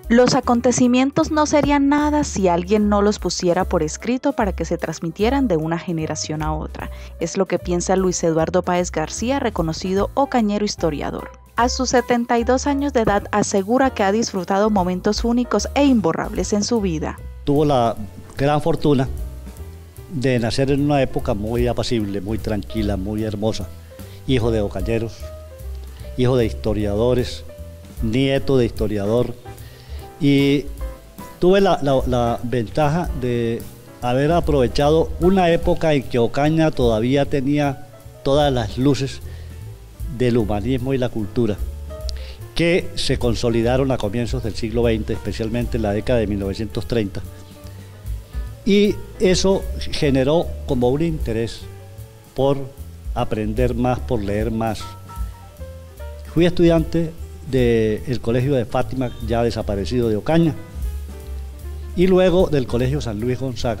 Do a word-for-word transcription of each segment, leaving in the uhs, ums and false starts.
Los acontecimientos no serían nada si alguien no los pusiera por escrito para que se transmitieran de una generación a otra. Es lo que piensa Luis Eduardo Páez García, reconocido ocañero historiador. A sus setenta y dos años de edad asegura que ha disfrutado momentos únicos e imborrables en su vida. Tuvo la gran fortuna de nacer en una época muy apacible, muy tranquila, muy hermosa. Hijo de ocañeros, hijo de historiadores, nieto de historiador. Y tuve la, la, la ventaja de haber aprovechado una época en que Ocaña todavía tenía todas las luces del humanismo y la cultura, que se consolidaron a comienzos del siglo veinte, especialmente en la década de mil novecientos treinta. Y eso generó como un interés por aprender más, por leer más. Fui estudiante del Colegio de Fátima, ya desaparecido de Ocaña, y luego del Colegio San Luis Gonzaga,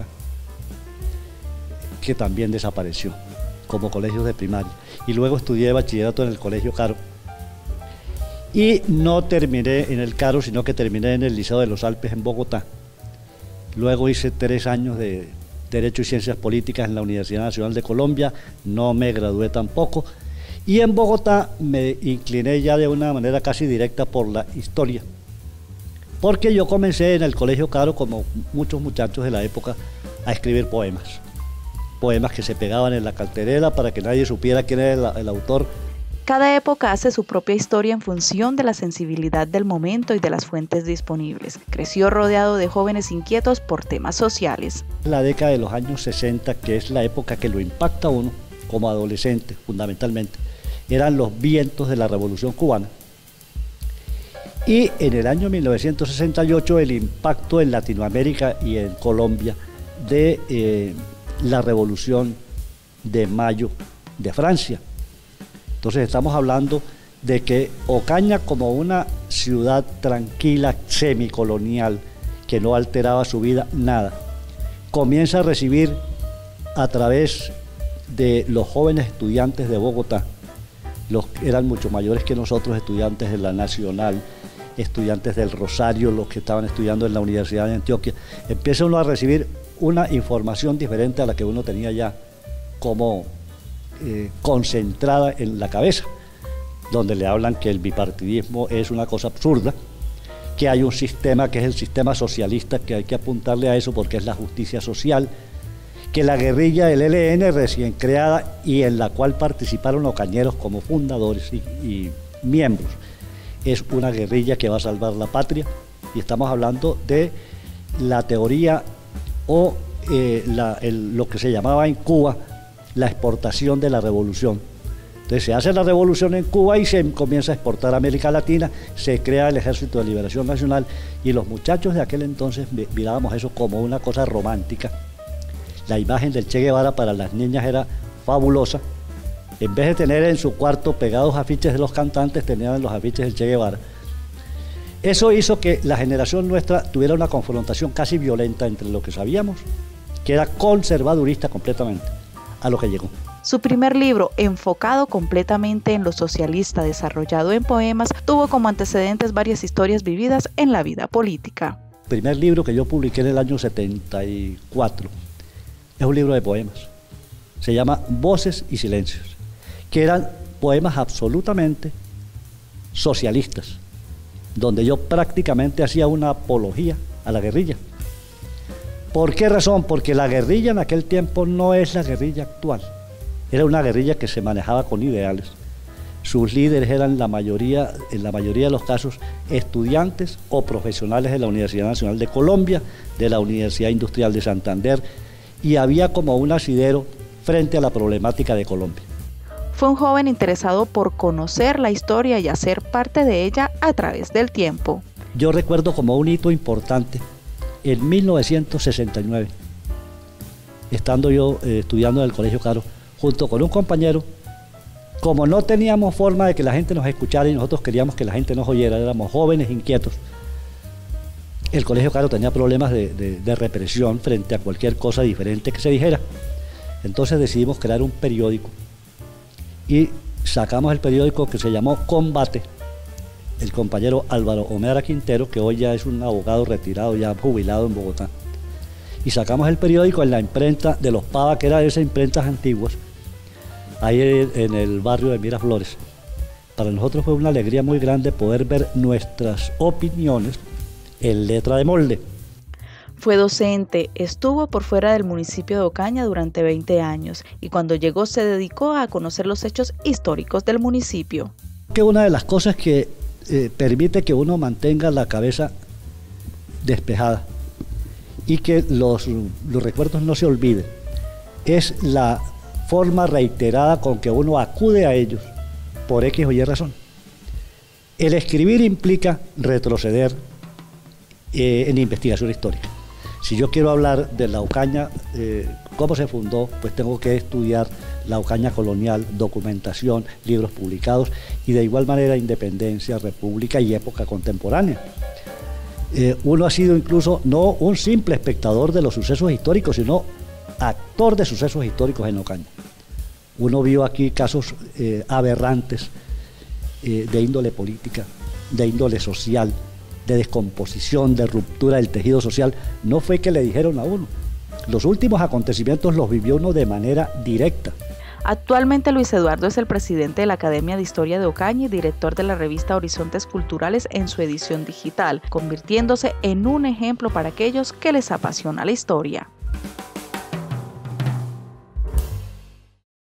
que también desapareció como colegio de primaria, y luego estudié bachillerato en el Colegio Caro, y no terminé en el Caro, sino que terminé en el Liceo de los Alpes en Bogotá. Luego hice tres años de Derecho y Ciencias Políticas en la Universidad Nacional de Colombia, no me gradué tampoco. Y en Bogotá me incliné ya de una manera casi directa por la historia, porque yo comencé en el Colegio Caro, como muchos muchachos de la época, a escribir poemas. Poemas que se pegaban en la cartelera para que nadie supiera quién era el, el autor. Cada época hace su propia historia en función de la sensibilidad del momento y de las fuentes disponibles. Creció rodeado de jóvenes inquietos por temas sociales. La década de los años sesenta, que es la época que lo impacta a uno como adolescente fundamentalmente, eran los vientos de la Revolución Cubana. Y en el año mil novecientos sesenta y ocho el impacto en Latinoamérica y en Colombia de eh, la Revolución de Mayo de Francia. Entonces estamos hablando de que Ocaña, como una ciudad tranquila, semicolonial, que no alteraba su vida nada, comienza a recibir a través de los jóvenes estudiantes de Bogotá, los que eran mucho mayores que nosotros, estudiantes de la Nacional, estudiantes del Rosario, los que estaban estudiando en la Universidad de Antioquia, empieza uno a recibir una información diferente a la que uno tenía ya como eh, concentrada en la cabeza, donde le hablan que el bipartidismo es una cosa absurda, que hay un sistema que es el sistema socialista, que hay que apuntarle a eso porque es la justicia social, que la guerrilla del E L N recién creada y en la cual participaron ocañeros como fundadores y, y miembros, es una guerrilla que va a salvar la patria, y estamos hablando de la teoría o eh, la, el, lo que se llamaba en Cuba la exportación de la revolución. Entonces se hace la revolución en Cuba y se comienza a exportar a América Latina, se crea el Ejército de Liberación Nacional, y los muchachos de aquel entonces mirábamos eso como una cosa romántica. La imagen del Che Guevara para las niñas era fabulosa. En vez de tener en su cuarto pegados afiches de los cantantes, tenían los afiches del Che Guevara. Eso hizo que la generación nuestra tuviera una confrontación casi violenta entre lo que sabíamos, que era conservadurista completamente, a lo que llegó. Su primer libro, enfocado completamente en lo socialista, desarrollado en poemas, tuvo como antecedentes varias historias vividas en la vida política. El primer libro que yo publiqué en el año setenta y cuatro es un libro de poemas. Se llama Voces y Silencios, que eran poemas absolutamente socialistas, donde yo prácticamente hacía una apología a la guerrilla. ¿Por qué razón? Porque la guerrilla en aquel tiempo no es la guerrilla actual. Era una guerrilla que se manejaba con ideales. Sus líderes eran la mayoría, en la mayoría de los casos, estudiantes o profesionales de la Universidad Nacional de Colombia, de la Universidad Industrial de Santander, y había como un asidero frente a la problemática de Colombia. Fue un joven interesado por conocer la historia y hacer parte de ella a través del tiempo. Yo recuerdo como un hito importante, en mil novecientos sesenta y nueve, estando yo eh, estudiando en el Colegio Caro, junto con un compañero, como no teníamos forma de que la gente nos escuchara y nosotros queríamos que la gente nos oyera, éramos jóvenes inquietos. El Colegio Caro tenía problemas de, de, de represión frente a cualquier cosa diferente que se dijera. Entonces decidimos crear un periódico y sacamos el periódico que se llamó Combate, el compañero Álvaro Omera Quintero, que hoy ya es un abogado retirado, ya jubilado en Bogotá. Y sacamos el periódico en la imprenta de los Pava, que era de esas imprentas antiguas, ahí en el barrio de Miraflores. Para nosotros fue una alegría muy grande poder ver nuestras opiniones en letra de molde. Fue docente, estuvo por fuera del municipio de Ocaña durante veinte años y cuando llegó se dedicó a conocer los hechos históricos del municipio. Que una de las cosas que eh, permite que uno mantenga la cabeza despejada y que los, los recuerdos no se olviden es la forma reiterada con que uno acude a ellos por X o Y razón. El escribir implica retroceder eh, en investigación histórica. Si yo quiero hablar de la Ocaña, eh, cómo se fundó, pues tengo que estudiar la Ocaña colonial, documentación, libros publicados y de igual manera independencia, república y época contemporánea. Eh, uno ha sido incluso no un simple espectador de los sucesos históricos, sino actor de sucesos históricos en Ocaña. Uno vio aquí casos eh, aberrantes eh, de índole política, de índole social, de descomposición, de ruptura del tejido social. No fue que le dijeron a uno. Los últimos acontecimientos los vivió uno de manera directa. Actualmente Luis Eduardo es el presidente de la Academia de Historia de Ocaña y director de la revista Horizontes Culturales en su edición digital, convirtiéndose en un ejemplo para aquellos que les apasiona la historia.